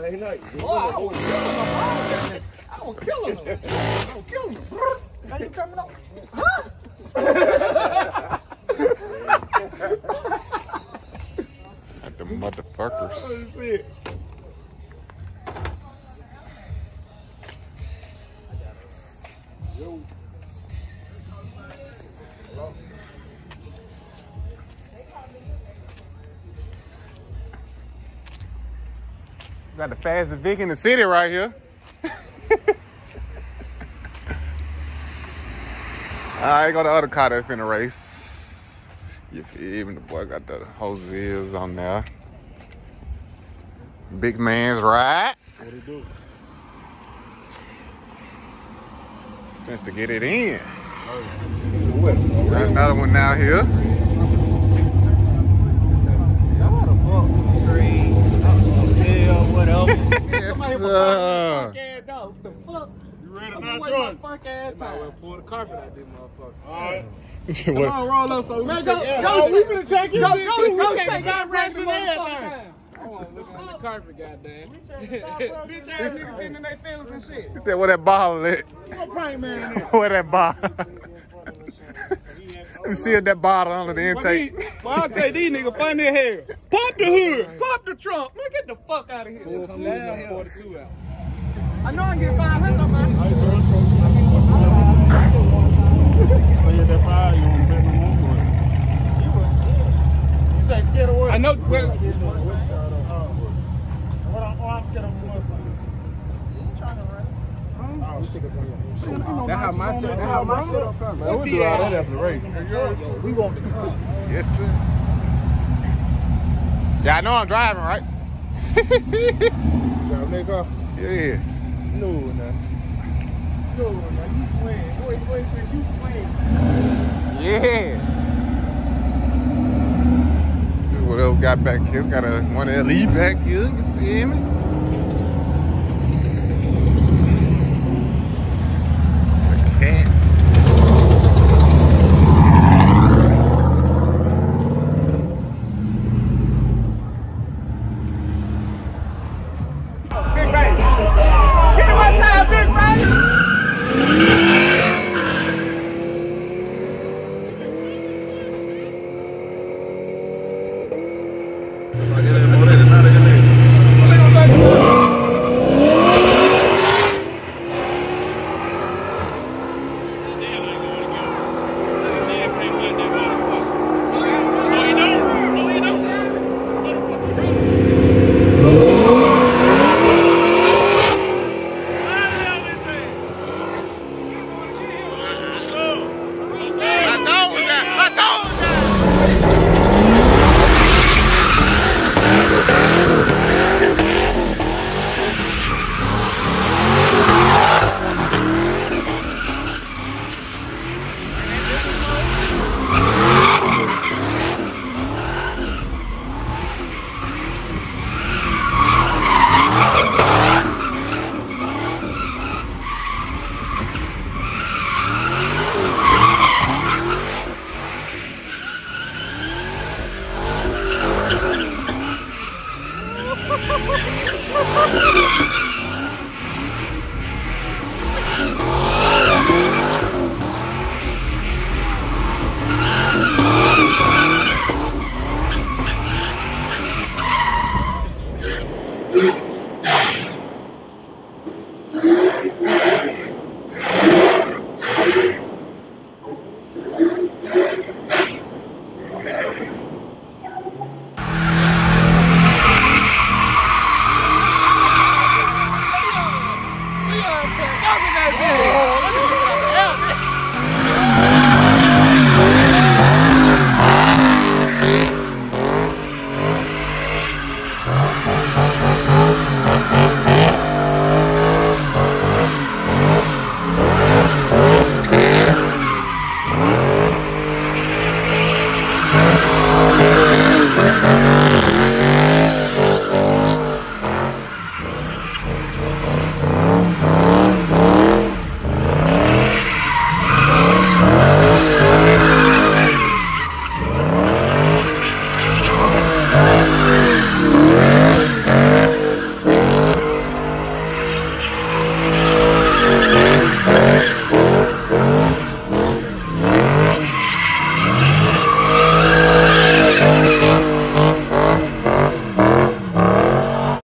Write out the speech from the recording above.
last night. Oh, I was killing him. I was killing him. Now you coming up? Huh? Like the motherfuckers. Oh, shit. Yo. Got the fastest Vic in the city right here. Alright, go to the other car that's finna race. You feel me? The boy got the hoses on there. Big man's ride. What he do? Just to get it in. What? Got another one down here. Yes, sir. The fuck? You ready to I'm not my join? fuck ass time. Well, pull the carpet out there, motherfucker. Alright. Come on, roll up so we Man, can go, we finna check your shit too. go, We take taking time fraction and everything. I want to look on the carpet, goddamn. Bitch ass niggas getting in their feelings and shit. He said, where that ball at? What prank man in there? Where that ball? Let me see if that bottle under the intake. Well, I'll tell you, these niggas funny as hell. Pop the hood, pop the trunk. Man, get the fuck out of here. Come down here. 42 out. I know I can get 500, man. You say scared of what? I know. Well, I'm scared of what? That's how my setup comes. Man, we do all that after the race. We want the car. Yes, sir. Yeah, I know I'm driving, right? Drive that car? Yeah. No, nah. No, nah. You playing. Wait, you playing. Yeah. Do whatever we got back here. We got one LE back here. You feel me? Cat. Big baby. Give me one time, big baby. Look at